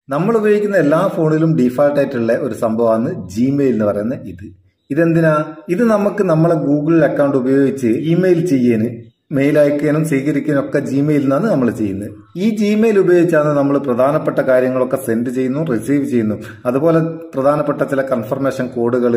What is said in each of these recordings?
നമ്മൾ ഉപയോഗിക്കുന്ന എല്ലാ ഫോണിലും ഡീഫാൾട്ട് ആയിട്ടുള്ള ഒരു സംഭവമാണ് ജിമെയിൽ എന്ന് പറയുന്ന ഇതെന്തിനാ? ഇത് നമുക്ക് നമ്മളെ ഗൂഗിൾ അക്കൗണ്ട് ഉപയോഗിച്ച് ഇമെയിൽ ചെയ്യാന്, മെയിൽ അയക്കാനും സ്വീകരിക്കാനും ഒക്കെ ജിമെയിൽ നിന്നാണ് നമ്മൾ ചെയ്യുന്നത്. ഈ ജിമെയിൽ ഉപയോഗിച്ചാണ് നമ്മൾ പ്രധാനപ്പെട്ട കാര്യങ്ങളൊക്കെ സെൻഡ് ചെയ്യുന്നു, റിസീവ് ചെയ്യുന്നു. അതുപോലെ പ്രധാനപ്പെട്ട ചില കൺഫർമേഷൻ കോഡുകൾ,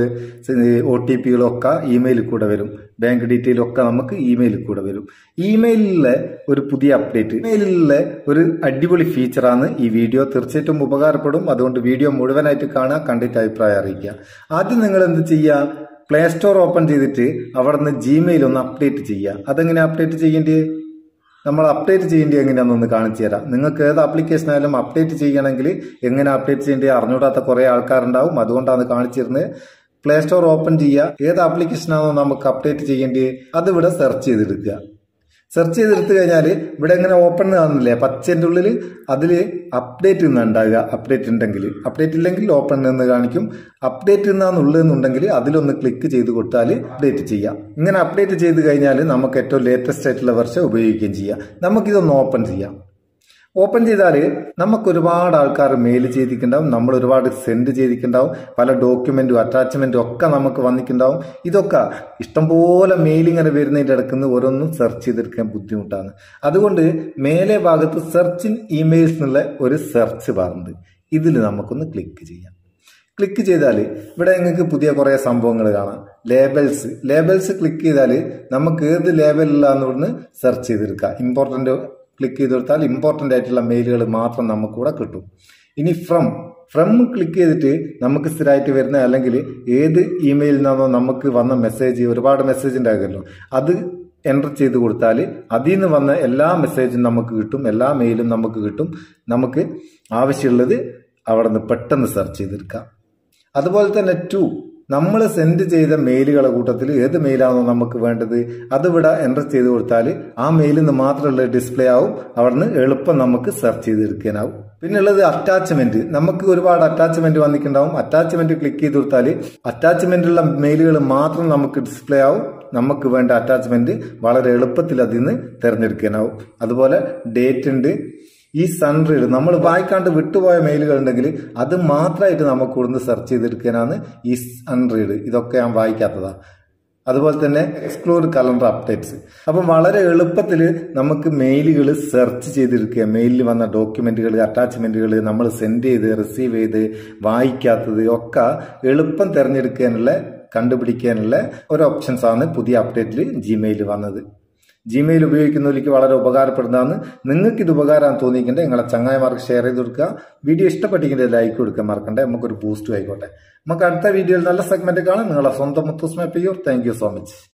OTPകളൊക്കെ ഇമെയിലിൽ കൂടെ വരും. ബാങ്ക് ഡീറ്റെയിൽ ഒക്കെ നമുക്ക് ഇമെയിലിൽ കൂടെ വരും. ഇമെയിലിലെ ഒരു പുതിയ അപ്ഡേറ്റ്, ഇമെയിലിലെ ഒരു അടിപൊളി ഫീച്ചറാണ് ഈ വീഡിയോ. തീർച്ചയായിട്ടും ഉപകാരപ്പെടും. അതുകൊണ്ട് വീഡിയോ മുഴുവനായിട്ട് കാണുക, കണ്ടിട്ട് അഭിപ്രായം അറിയിക്കുക. ആദ്യം നിങ്ങൾ എന്ത് ചെയ്യുക? പ്ലേ സ്റ്റോർ ഓപ്പൺ ചെയ്തിട്ട് അവിടെ നിന്ന് ജിമെയിൽ ഒന്ന് അപ്ഡേറ്റ് ചെയ്യുക. അതെങ്ങനെ അപ്ഡേറ്റ് ചെയ്യേണ്ടത്? നമ്മൾ അപ്ഡേറ്റ് ചെയ്യേണ്ടത് എങ്ങനെയാണെന്നൊന്ന് കാണിച്ചു തരാം. നിങ്ങൾക്ക് ഏത് ആപ്ലിക്കേഷൻ ആയാലും അപ്ഡേറ്റ് ചെയ്യണമെങ്കിൽ എങ്ങനെ അപ്ഡേറ്റ് ചെയ്യേണ്ടത് അറിഞ്ഞൂടാത്ത കുറേ ആൾക്കാരുണ്ടാവും. അതുകൊണ്ടാണ് കാണിച്ചിരുന്നത്. പ്ലേ സ്റ്റോർ ഓപ്പൺ ചെയ്യുക. ഏത് ആപ്ലിക്കേഷനാണോ നമുക്ക് അപ്ഡേറ്റ് ചെയ്യേണ്ടത് അതിവിടെ സെർച്ച് ചെയ്തെടുക്കുക. സെർച്ച് ചെയ്തെടുത്തു കഴിഞ്ഞാൽ ഇവിടെ എങ്ങനെ ഓപ്പൺ കാണുന്നില്ലേ പച്ചൻ്റെ ഉള്ളിൽ, അതിൽ അപ്ഡേറ്റ് ഉണ്ടാകുക. അപ്ഡേറ്റ് ഉണ്ടെങ്കിൽ, അപ്ഡേറ്റ് ഇല്ലെങ്കിൽ ഓപ്പൺ എന്ന് കാണിക്കും. അപ്ഡേറ്റ് ഉള്ളതെന്നുണ്ടെങ്കിൽ അതിലൊന്ന് ക്ലിക്ക് ചെയ്ത് കൊടുത്താൽ അപ്ഡേറ്റ് ചെയ്യാം. ഇങ്ങനെ അപ്ഡേറ്റ് ചെയ്ത് കഴിഞ്ഞാൽ നമുക്ക് ഏറ്റവും ലേറ്റസ്റ്റ് ആയിട്ടുള്ള വെർഷൻ ഉപയോഗിക്കുകയും ചെയ്യാം. നമുക്കിതൊന്ന് ഓപ്പൺ ചെയ്യാം. ഓപ്പൺ ചെയ്താൽ നമുക്ക് ഒരുപാട് ആൾക്കാർ മെയിൽ ചെയ്തിട്ടുണ്ടാവും, നമ്മൾ ഒരുപാട് സെൻഡ് ചെയ്തിട്ടുണ്ടാവും, പല ഡോക്യുമെന്റും അറ്റാച്ച്മെന്റും ഒക്കെ നമുക്ക് വന്നിട്ടുണ്ടാവും. ഇതൊക്കെ ഇഷ്ടംപോലെ മെയിൽ ഇങ്ങനെ വരുന്നതിൻ്റെ ഇടയ്ക്ക് ഓരോന്നും സെർച്ച് ചെയ്തെടുക്കാൻ ബുദ്ധിമുട്ടാണ്. അതുകൊണ്ട് മേലെ ഭാഗത്ത് സെർച്ച് ഇൻ ഇമെയിൽസ് എന്നുള്ള ഒരു സെർച്ച് ബാർ ഉണ്ട്. ഇതിൽ നമുക്കൊന്ന് ക്ലിക്ക് ചെയ്യാം. ക്ലിക്ക് ചെയ്താൽ ഇവിടെ നിങ്ങൾക്ക് പുതിയ കുറേ സംഭവങ്ങൾ കാണാം. ലേബൽസ് ക്ലിക്ക് ചെയ്താൽ നമുക്ക് ഏത് ലേബലിലാണെന്ന് സെർച്ച് ചെയ്തെടുക്കാം. ഇമ്പോർട്ടൻ്റ് ക്ലിക്ക് ചെയ്ത് കൊടുത്താൽ ഇമ്പോർട്ടൻ്റ് ആയിട്ടുള്ള മെയിലുകൾ മാത്രം നമുക്കിവിടെ കിട്ടും. ഇനി ഫ്രം ക്ലിക്ക് ചെയ്തിട്ട് നമുക്ക് സ്ഥിരമായിട്ട് വരുന്ന, അല്ലെങ്കിൽ ഏത് ഇമെയിലിൽ നിന്നാണോ നമുക്ക് വന്ന മെസ്സേജ്, ഒരുപാട് മെസ്സേജ് ഉണ്ടാകുമല്ലോ, അത് എൻ്റർ ചെയ്ത് കൊടുത്താൽ അതിൽ നിന്ന് വന്ന എല്ലാ മെസ്സേജും നമുക്ക് കിട്ടും, എല്ലാ മെയിലും നമുക്ക് കിട്ടും. നമുക്ക് ആവശ്യമുള്ളത് അവിടെ നിന്ന് പെട്ടെന്ന് സെർച്ച് ചെയ്തെടുക്കാം. അതുപോലെ തന്നെ നമ്മൾ സെൻഡ് ചെയ്ത മെയിലുകളുടെ കൂട്ടത്തിൽ ഏത് മെയിലാണോ നമുക്ക് വേണ്ടത് അതിവിടെ എൻ്റർ ചെയ്ത് കൊടുത്താൽ ആ മെയിലിൽ നിന്ന് മാത്രമുള്ള ഡിസ്പ്ലേ ആവും. അവിടെ നിന്ന് എളുപ്പം നമുക്ക് സെർച്ച് ചെയ്തെടുക്കാനാവും. പിന്നെ ഉള്ളത് അറ്റാച്ച്മെന്റ്. നമുക്ക് ഒരുപാട് അറ്റാച്ച്മെന്റ് വന്നിട്ടുണ്ടാവും. അറ്റാച്ച്മെന്റ് ക്ലിക്ക് ചെയ്ത് കൊടുത്താൽ അറ്റാച്ച്മെന്റുള്ള മെയിലുകൾ മാത്രം നമുക്ക് ഡിസ്പ്ലേ ആവും. നമുക്ക് വേണ്ട അറ്റാച്ച്മെന്റ് വളരെ എളുപ്പത്തിൽ അതിൽ നിന്ന് തിരഞ്ഞെടുക്കാനാവും. അതുപോലെ ഡേറ്റ് ഉണ്ട്. ഈ സൺറീഡ്, നമ്മൾ വായിക്കാണ്ട് വിട്ടുപോയ മെയിലുകൾ ഉണ്ടെങ്കിൽ അത് മാത്രമായിട്ട് നമുക്ക് ഇവിടുന്ന് സെർച്ച് ചെയ്തെടുക്കാനാണ് ഈ സൺറീഡ്. ഇതൊക്കെ ഞാൻ വായിക്കാത്തതാണ്. അതുപോലെ തന്നെ എക്സ്പ്ലോർ കലണ്ടർ അപ്ഡേറ്റ്സ്. അപ്പം വളരെ എളുപ്പത്തിൽ നമുക്ക് മെയിലുകൾ സെർച്ച് ചെയ്തെടുക്കുക. മെയിലിൽ വന്ന ഡോക്യുമെന്റുകൾ, അറ്റാച്ച്മെന്റുകൾ, നമ്മൾ സെൻഡ് ചെയ്ത് റിസീവ് ചെയ്ത് വായിക്കാത്തത് ഒക്കെ എളുപ്പം തിരഞ്ഞെടുക്കാനുള്ള, കണ്ടുപിടിക്കാനുള്ള ഒരു ഓപ്ഷൻസ് ആണ് പുതിയ അപ്ഡേറ്റിൽ ജിമെയിൽ വന്നത്. ജിമെയിൽ ഉപയോഗിക്കുന്നവർക്ക് വളരെ ഉപകാരപ്പെടുന്നതാണ്. നിങ്ങൾക്ക് ഇത് ഉപകാരം തോന്നിക്കണ്ടേ നിങ്ങളെ ചങ്ങായിമാർക്ക് ഷെയർ ചെയ്ത് കൊടുക്കുക. വീഡിയോ ഇഷ്ടപ്പെട്ടിരിക്കുന്നത് ലൈക്ക് കൊടുക്കാൻ മറക്കണ്ടേ. നമുക്കൊരു ബൂസ്റ്റ് ആയിക്കോട്ടെ. നമുക്ക് അടുത്ത വീഡിയോയിൽ നല്ല സെഗ്മെന്റ് കാണാം. നിങ്ങളെ സ്വന്തം Muthus Meppayur. Thank you so much.